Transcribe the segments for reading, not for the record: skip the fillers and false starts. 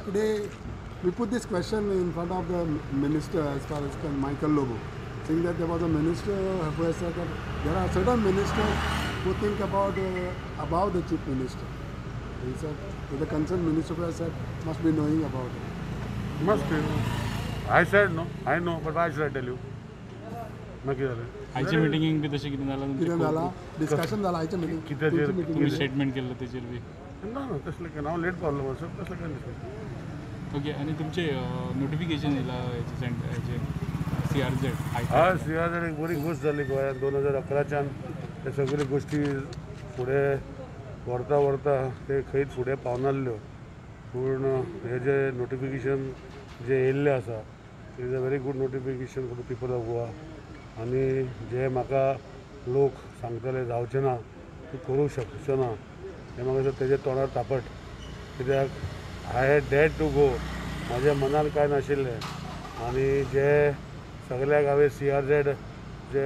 today we put this question in front of the minister as far as Michael Lobo, saying that there was a minister who has said that there are certain ministers who think about the chief minister. He said the concerned minister who has said must be knowing about it. Must be. I said no. I know, but why should I tell you? नक्की झालं. आयच्या मिटिंगेक बी तशें कितें जालां कितें जाला discussion जाला आयच्या मिटींग कित्याचेर तुम्ही स्टेटमेंट केल्लो तेचेर बी ना ना तसलें काय हांव लेट पावलो सर तसलें काय नाही. ओके आणि तुमचे नोटिफिकेशन येयलां हेचे CRZ हय CRZ एक बरी गोश्ट जाली गोंयांत 2011च्यान ते सगळ्यो गोश्टी फुडें व्हरता ते खंयच फुडें पावनासल्यो पूण हे जे नोटिफिकेशन जे येयल्लें आसा is a very good notification for the people of Goa आनी जे म्हाका लोक सांगतले जावचें ना तूं करूंक शकचो ना हें म्हाका दिसता तेजे तोंडार तापट कित्याक I had dead to go म्हाज्या मनान कांय नाशिल्लें आनी जे सगळ्याक हांवें CRZ जे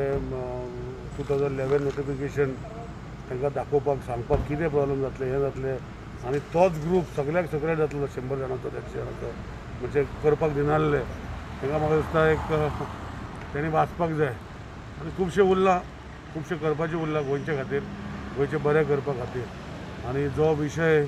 2011 नोटिफिकेशन तांकां दाखोवपाक सांगपाक कितें प्रॉब्लम जातले हें जातलें आनी तोच ग्रूप सगळ्याक सगळ्याक जातलो 100 जाणांचो 100 जाणांचो म्हणजे करपाक दिनासले तांकां म्हाका दिसता एक तेणी वाचपाक जाय आनी खुबशें उरलां खुबशें करपाचें उरलां गोंयचे खातीर गोंयचें बरें करपा खातीर आनी जो विशय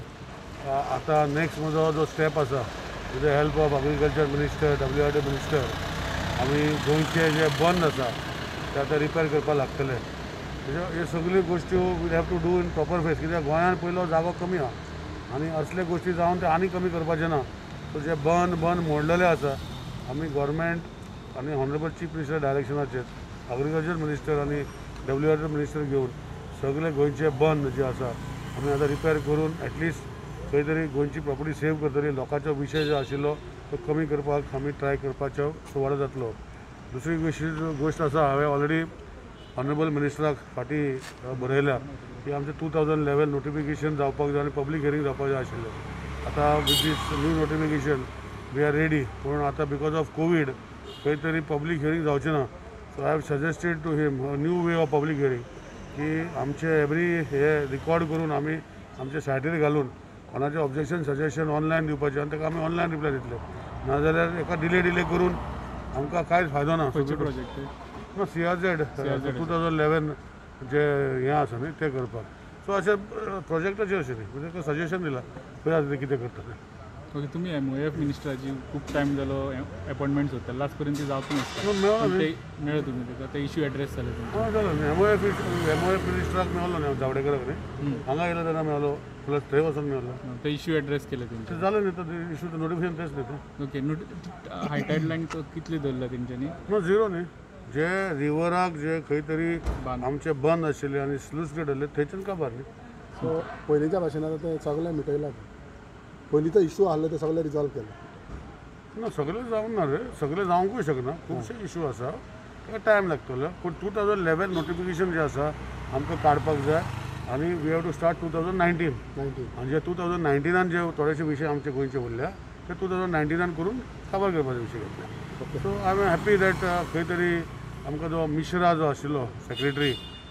आतां नेक्स्ट म्हजो जो स्टेप आसा with the help of agriculture minister WRD minister आमी गोंयचे जे बंद आसा ते आतां रिपेर करपाक लागतले ह्यो सगळ्यो गोश्ट्यो we have to do in proper phase कित्याक गोंयांत पयलो जागो कमी आहा आनी असले गोश्टी जावन ते आनी कमी करपाचें ना सो जे बंद मोडलेले आसा आमी गव्हर्मेंट आनी ऑनरेबल चीफ मिनिस्टर डायरेक्शनाचेर एग्रीकल्चर मिनिस्टर आनी WRD मिनिस्टर घेवन सगळे गोंयचे बंद जे आसा आमी आतां रिपेर करून एटलिस्ट खंय तरी गोंयची प्रॉपर्टी सेव करतली लोकांचो विशय जो आशिल्लो तो कमी करपाक आमी ट्राय करपाचो सुवाळो जातलो. दुसरी गोश्ट आसा हांवें ऑलरेडी ऑनरेबल मिनिस्टराक फाटीं बरयल्या की आमचें 2011 नोटिफिकेशन जावपाक जाय आनी पब्लीक हियरींग जावपाक जाय आशिल्लें आतां with this new notification we are ready पूण आतां बिकॉज ऑफ कोवीड खंय तरी पब्लीक हियरींग जावचें ना so I have suggested to him new way of public hearing की आमचे एवरी हे रिकॉर्ड करून आमी आमच्या सायटीर घालून कोणाचें ऑब्जेक्शन सजेशन ऑनलायन दिवपाचें आनी ताका आमी ऑनलायन रिप्लाय दितले नाजाल्यार एका डिले करून आमकां कांयच फायदो ना. प्रोजेक्ट ना CRZ 2011 जे हें आसा न्ही तें करपाक सो अशें प्रोजेक्टाचें अशें न्ही म्हणजे सजेशन दिलां पळय आतां कितें करतले. ओके तुम्ही MOF मिनिस्टराची खूप टायम जालो अपॉइंटमेंट सोदता लास्ट पर्यंत ती जावंक नासता मेळ्ळो तुमी ताका ते इश्यू एड्रेस जाले तुमचे हय जालो न्ही MOF मिनिस्टराक मेळ्ळो न्ही जावडेकराक न्ही हांगा येयलो तेन्ना मेळ्ळो प्लस थंय वचून मेळ्ळो ते इश्यू एड्रेस केले तुमचे ते जालें न्ही तो इश्यू तो नोटिफिकेशन तेच न्ही तें ओके हायटायड लायन कितली दवरला तेंच्यांनी नो झिरो न्ही जे रिवराक जे खंय तरी आमचे बंद आशिल्ले आनी स्लूज गेट आसले थंयच्यान काबार न्ही. सो पयलींच्या भाशेन आतां ते सगळें मिटयलां पयलींचो इश्यू आसलो ते सगळे रिजॉल्व केले ना सगळें जावंक ना रे सगळें जावंकूय शकना खुबशे इश्यू आसा ताका टायम लागतलो पूण 2011 नोटिफिकेशन जें आसा आमकां काडपाक जाय आनी वी हॅव टू स्टार्ट 2019 आनी जे 2019 जे थोडेशे विशय आमचे गोंयचे उरल्या ते 2019 करून काबार करपाचे विशय घेतले. So I am happy that खंय तरी आमकां जो मिश्रा जो आशिल्लो सेक्रेटरी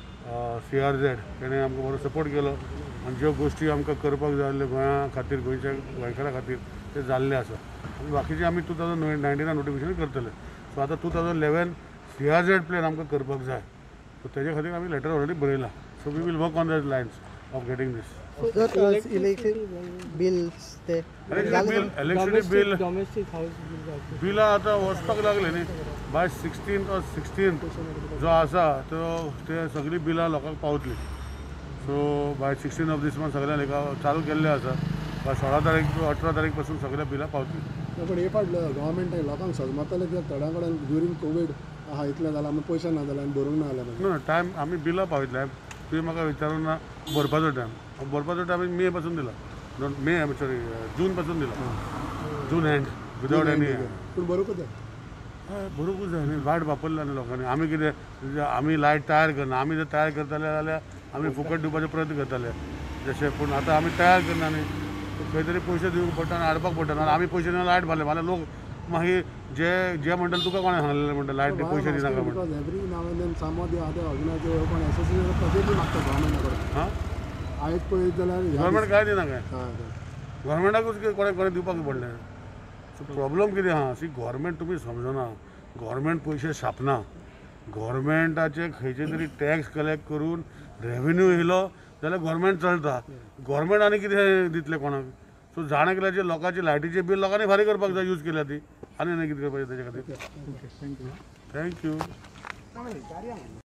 CRZ तेणें आमकां बरो सपोर्ट केलो आनी ज्यो गोश्टी आमकां करपाक जाय आसल्यो गोंया खातीर गोंयच्या गोंयकारा खातीर ते जाल्ले आसा आनी बाकीचे आमी 2019 नोटिफिकेशन करतले. सो आतां 2011 CRZ प्लॅन आमकां करपाक जाय सो तेजे खातीर आमी लेटर ऑलरेडी बरयला. So we will work on that lines of getting this. Election बिलां आतां वचपाक लागले न्ही बाय 16th or 16th जो आसा तो ते सगळीं बिलां लोकांक पावतली. So by 16th of this month सगळ्यांक चालू केल्ले आसा बाय 16 तारीख टू 18 तारीख पासून सगळ्या बिलां पावतली. पूण हे फाटलं गव्हर्मेंट लोकांक सजमताले कित्याक थोड्या कडेन ड्युरींग कोवीड आहा इतलें जालां आमी पयशे ना जाल्यार आनी भरूंक ना जाल्यार ना टायम आमी बिलां पावयतले तुवें म्हाका विचारूं ना भरपाचो टायम मे पासून दिला मे सॉरी जून पासून दिला जून एंड विदावट एनी पूण भरूंकूच जाय हय भरूंकूच जाय न्ही लायट वापरला न्ही लोकांनी आमी कितें आमी लायट तयार करना आमी जर तयार करताले जाल्यार आमी फुकट दिवपाचो प्रयत्न करताले जशें पूण आतां आमी तयार करना न्ही खंय तरी पयशे दिवंक पडटा आनी हाडपाक पडटा आनी आमी पयशे दिना लायट मारले लोक मागीर जे म्हणटाले तुका कोणें सांगलेलें म्हणटा लायट पयशे दिनाका म्हणटा every now and then some of the other organisation कोण एसोसिएशन प्रत्येक मागता गव्हर्मेंटा हां आयज पळयत जाल्यार गव्हर्मेंट काय दिना काय गव्हर्मेंटाकूच कोणें दिवपाक पडलें प्रॉब्लम कितें आहा सी गव्हर्मेंट तुमी समजना गव्हर्मेंट पयशे छापना गव्हर्मेंटाचे खंयचे तरी टॅक्स कलेक्ट करून रेव्हेन्यू येयलो जाल्यार गव्हर्मेंट चलता गव्हर्मेंट आनी कितें दितले कोणाक सो जाणा केल्याचे लोकांची लायटीचे बील लोकांनी फारीक करपाक जाय यूज केल्या ती आनी कितें करपाचें तेजे खातीर ओके थँक्यू थँक्यू